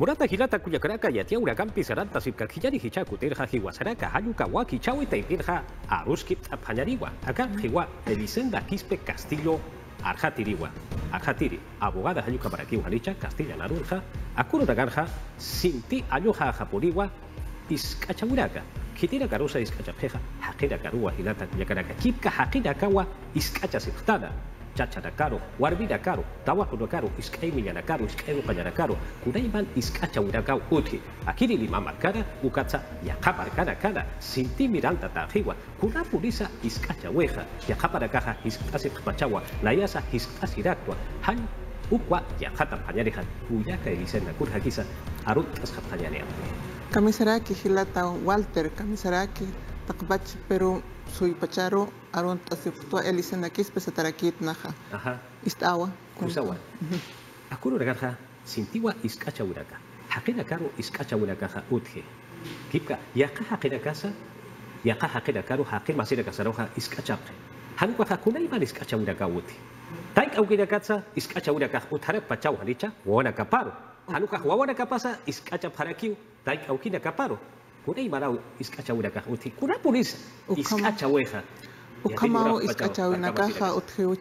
Murata hilata kuyakaraka yatia urakampi saranta sipkakillari hichaku terja hiwasaraka hayuka waki chawita ipirja aruskip apanyariwa. Acá hiwa Elisenda Quispe Castillo Arjatiriwa. Arjatiri, abogada hayuka para aquí halicha Castilla Narunja, akuro dagarja sinti ayoja japuriwa iskachawuraka. Kitira karusa iskachapeja, hakira karua hilata kuyakaraka. Kipka hakira kawa iskacha siftada. Chachara caro, warbida caro, tawajo caro, iskai miñana caro, iskai rucayana caro, kuraiman iskacha urakau uti, akiri lima marcara, ukatsa, yakapar cara, sinti miranda tajiwa, kuna purisa iskacha weja, yakapara caja, iskasi pachawa, layasa iskasiraktua, han, ukwa, yakata pañarejan, uyaka elisenda kurjakisa, arutas japtañanea. Kamisaraki hilata Walter, kamisaraki, takbach pero soy pacharo aron asiftua Elisenda Quispe satarakit naja. Ajá. Istawa. Kusawa. Akuro ragarja sintiwa iskacha uraka. Hakina caro iskacha uraka utje. Kipka yaka hakina casa yaka hakina caro hakin masira kasaroja iskacha. Hankwa hakuna iban iskacha uraka uti. Taik aukira katsa iskacha uraka utara pachau halicha wana kaparo. Hanuka wana kapasa iskacha parakiu taik aukina kaparo. Kuna imarau iskacha uraka uti. Kuna pulis iskacha weja. Ukamao iskachawina kaja uthiu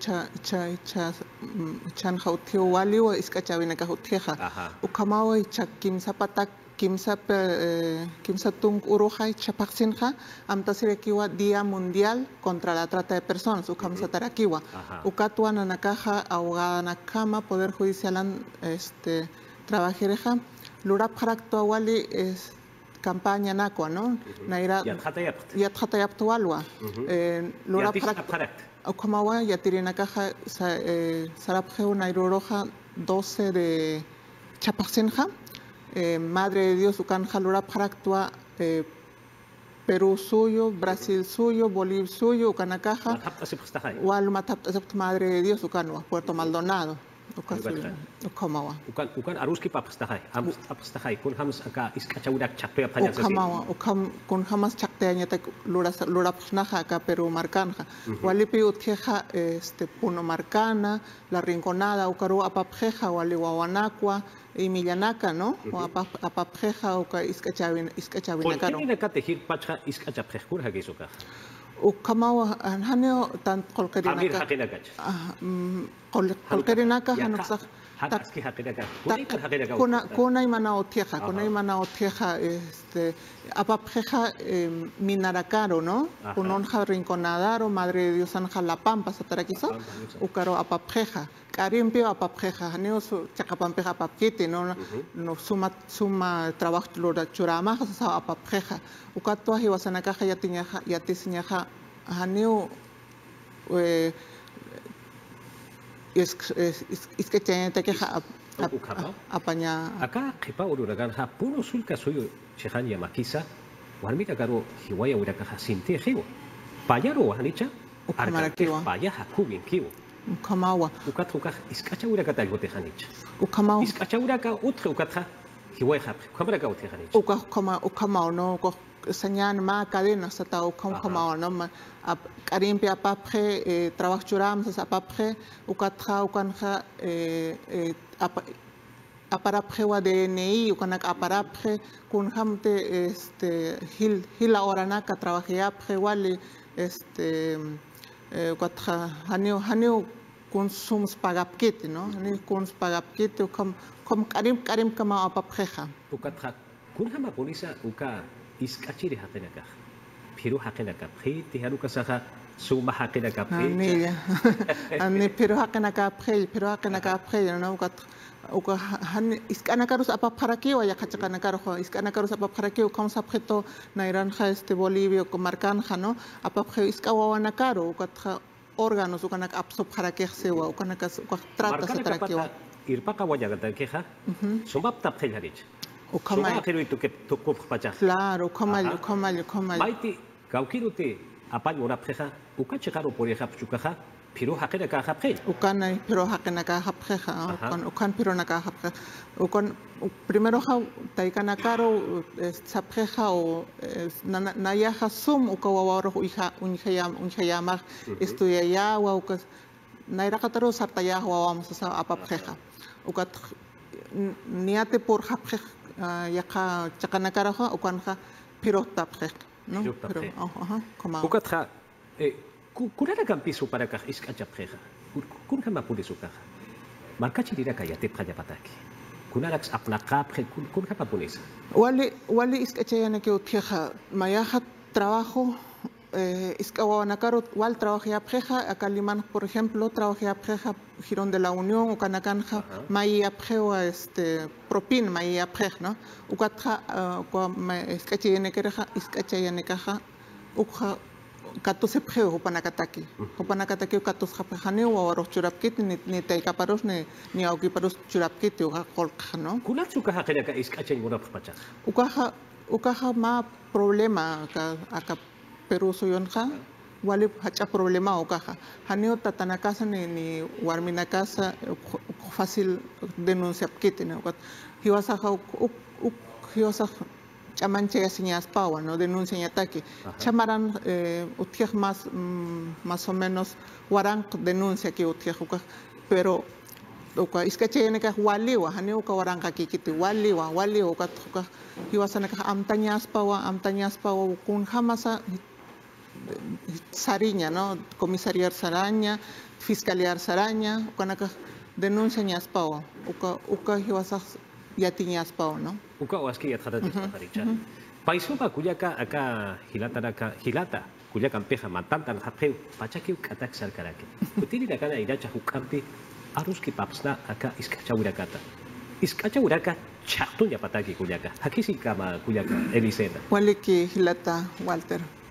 chanja uthiu waliwa iskachawina kaja uthiha. Ukamao icha kimsa patak kimsa tung uruja chapaksinja amtasirikiwa Día Mundial contra la Trata de Personas ukamsa tarakiwa. Ukatuana nakaja abogada nakama Poder Judicial trabajireja lurap haraktua wali campaña nakwa, ¿no? Naira yathatayaptualwa. Lura Okamawa yatirina caja sarapjeu nairoroja 12 de Chapaksinja. Madre de Dios ukanja lura paraktua Perú suyo, Brasil suyo, Bolivia suyo, ukanakaja. Walmatap Madre de Dios ukanwa Puerto Maldonado. Ukamawa. Ukan aruski papastahai. Papastahai kun hamas aka iskachaudak chakte apanya sasi. Ukamawa. Kun hamas chakte anyata lura pnaja aka Perú marcanja. Walipi utkeja puno marcana, la rinconada ukaru apapjeja wali wawanakwa y millanaka, ¿no? O apapjeja uka iskachawina karo. ¿Por qué naka tejir pacha iskachapjejkur hakisuka? Ukamawa haneo tan kolkerina Amir hakinakach. Kolkerina ka hanuksak. Kuna imana otieja, apapjeja minarakaro, ¿no? Kunonja rinconadaro, Madre de Dios anja La Pampa, satarakiso, ukaro apapjeja. Karimpio apapjeja, haneo su chakapampeja apapkiti, no suma trabajo churamaja, sa apapjeja. Ukatua hiwasanakaja yatisinyaja, haneo es que tiene que apañar. Acá, Jepa Ururagan, Puno Sulca suyo, Chehania Maquisa, Walmita Garo, Hiwaya Urakaja, Sinte Hiwo. Payaro, Hanicha, Arakakiwa, Payaja, Kubin, Kiwo. Ukamawa. Ukatuka, Iskacha Urakata, Gotehanich. Ukamawa. Iskacha Uraka, Utre Ukata, Hiwaya, Kabraka Utehanich. Ukamao, no. Señan ma cadena sata ukama no karimpia apapre trabajo churam sa apapre ukatra ukanja aparapre wa DNI ukanak aparapre kun hamte hila oranaka trabajea pre wali ukatra hanio kun sums pagapkit no hanio kun pagapkit kom karim kama apapreja ukatra kun hama polisa uka iskachiri hakinaka. Piru hakinaka. Priti haruka saha suma hakinaka. Ani piru hakinaka pre no uka iskanakarus apaparakiwa ya kachakanakarho iskanakarus apaparakiwa kom sapjeto nairanja Bolivia ko marcanja no apapje iskawanakaro uka órganos ukanak apsopharakexewa ukanak trata satarakiwa irpaka wayagata keja sumbap tapjelharich. Claro, comal. Maiti, Kaukiruti, Apayo Rapjeja, Ukacharo por Japchukaja, Piru Hakenaka Hapre. Ukan, Piru Hakenaka Hapjeja, Ukan Pironaka Hapre. Ukan, primero Taikanakaro, Sapjeja o Nayaja Sum, Ukawaro, Unhayama, Estuyawa, Nairakataro Sartayawa, Apapjeja. Ukat niate por hapje yaqa chaqanakaraja ukanja pirotapje, ¿no? Pero como ukatja kurara campiso para ka iskachapjeja. Kunja mapurisu kaja. Markachi dira kayate prajapataki. Kunarax apnaqapje kunja mapunisa. Wali iskachayana que utjeja mayaja trabajo Iskawanakaro igual trabajé a Preja, acá Limán, por ejemplo, trabajé a Preja, Girón de la Unión, o Canacanja, Maí a Preo, Propin, Maí a Prej, ¿no? Ucatra, Iskachayanekaja, Uja, Catus Preo, Upanacataki, Upanacataki, Catus Japajane, o Rochurapkit, ni Taikaparos, ni Aukiparos Churapkit, o Holka, ¿no? Kulatsuka Hakeraka Iskachay Urapachas. Ukaja ma problema acá. Pero soy onja, wali hacha problema o caja. Haneo tatana casa ni warmina casa fácil denuncia kit no. Hiwasa hiwasa chamanche señas pawa no denuncia y ataque. Chamaran utiaj más o menos warang denuncia que utiaj pero oka iskache neka waliwa haneo ka waranga kikiti waliwa ka hiwasa neka amtañas pawa kun hamasa Sariña, ¿no? Comisariar Saraña, Fiscaliar Saraña, cuando denuncia Ñaspao, uka hiwasas yatiñaspao, ¿no? Uka oaski yatrata de Paricha. Paisoba kuyaka acá hilata, kuyaka ampeja matanta na hapeu, pachaki katak sarkarake. Kutiri la kana iracha hukampi, aruski papsna acá iskachahurakata. Iskachahuraka chatunya pataki kuyaka. Hakisi kama kuyaka Elisenda. Waliki hilata Walter.